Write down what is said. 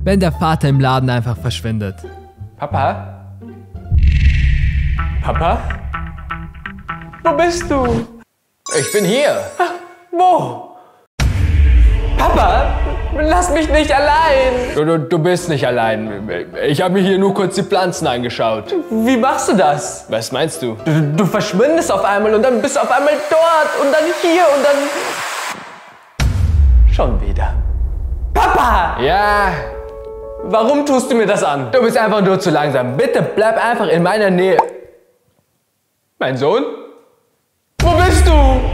wenn der Vater im Laden einfach verschwindet. Papa? Papa? Wo bist du? Ich bin hier. Wo? Papa, lass mich nicht allein. Du bist nicht allein. Ich habe mir hier nur kurz die Pflanzen angeschaut. Wie machst du das? Was meinst du? Du verschwindest auf einmal und dann bist du auf einmal dort und dann hier und dann... Schon wieder. Papa! Ja, Warum tust du mir das an? du bist einfach nur zu langsam. Bitte bleib einfach in meiner Nähe. Mein Sohn? Wo bist du?